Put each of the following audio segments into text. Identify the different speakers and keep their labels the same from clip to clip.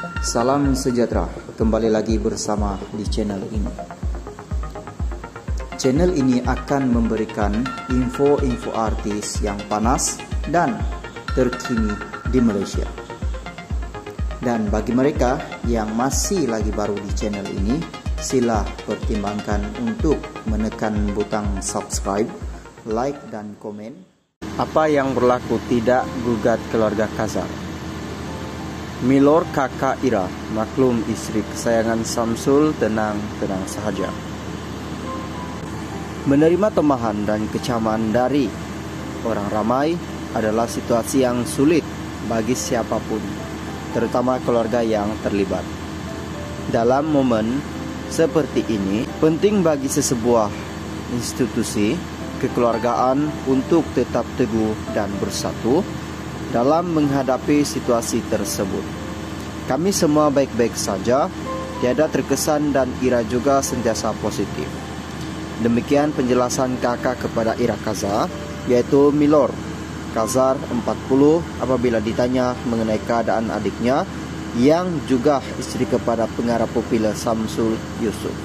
Speaker 1: Salam sejahtera, kembali lagi bersama di channel ini. Channel ini akan memberikan info-info artis yang panas dan terkini di Malaysia. Dan bagi mereka yang masih lagi baru di channel ini, sila pertimbangkan untuk menekan butang subscribe, like dan komen. Apa yang berlaku tidak gugat keluarga Kazar. Milor kakak Ira, maklum istri kesayangan Samsul, tenang-tenang sahaja. Menerima tomahan dan kecaman dari orang ramai adalah situasi yang sulit bagi siapapun, terutama keluarga yang terlibat. Dalam momen seperti ini, penting bagi sesebuah institusi kekeluargaan untuk tetap teguh dan bersatu dalam menghadapi situasi tersebut. Kami semua baik-baik saja, tiada terkesan, dan Ira juga sentiasa positif. Demikian penjelasan kakak kepada Ira Kazar, yaitu Milor Kazar 40, apabila ditanya mengenai keadaan adiknya yang juga istri kepada pengarah popular Samsul Yusof.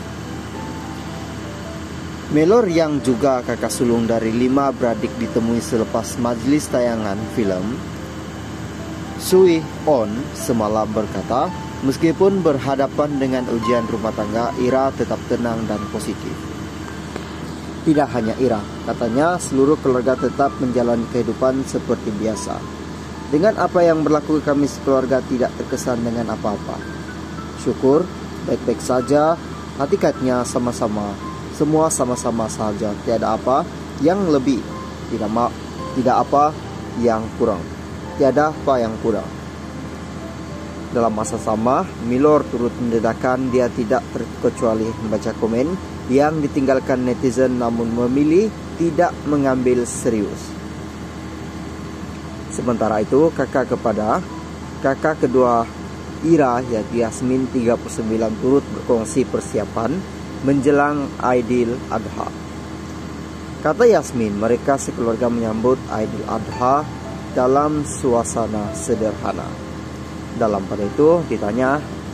Speaker 1: Milor yang juga kakak sulung dari 5 beradik ditemui selepas majlis tayangan filem Sui On semalam berkata, meskipun berhadapan dengan ujian rumah tangga, Ira tetap tenang dan positif. Tidak hanya Ira, katanya seluruh keluarga tetap menjalani kehidupan seperti biasa. Dengan apa yang berlaku, kami sekeluarga tidak terkesan dengan apa-apa. Syukur, baik-baik saja, hakikatnya sama-sama. Semua sama-sama saja, tiada apa yang lebih, tidak apa yang kurang. Tiada apa yang kurang. Dalam masa sama, Milor turut mendedahkan dia tidak terkecuali membaca komen yang ditinggalkan netizen, namun memilih tidak mengambil serius. Sementara itu, kakak kedua Ira, yaitu Yasmin 39, turut berkongsi persiapan menjelang Aidil Adha. Kata Yasmin, mereka sekeluarga menyambut Aidil Adha dalam suasana sederhana. Dalam pada itu ditanya,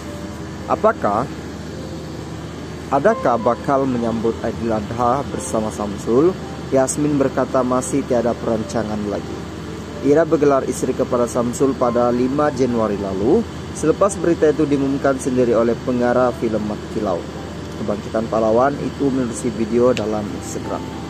Speaker 1: adakah bakal menyambut Aidil Adha bersama Samsul? Yasmin berkata masih tiada perancangan lagi. Ira bergelar istri kepada Samsul pada 5 Januari lalu, selepas berita itu diumumkan sendiri oleh pengarah filem Mat Kilau. Kebangkitan Pahlawan itu menerusi video dalam Instagram.